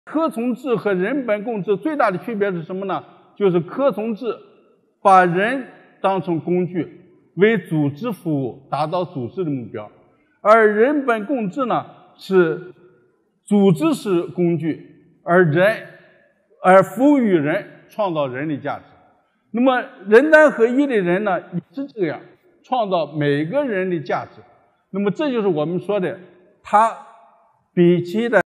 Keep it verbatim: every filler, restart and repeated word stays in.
科从制和人本共治最大的区别是什么呢？就是科从制把人当成工具，为组织服务，达到组织的目标；而人本共治呢，是组织是工具，而人而服务于人，创造人的价值。那么人单合一的人呢，也是这样，创造每个人的价值。那么这就是我们说的，他比其的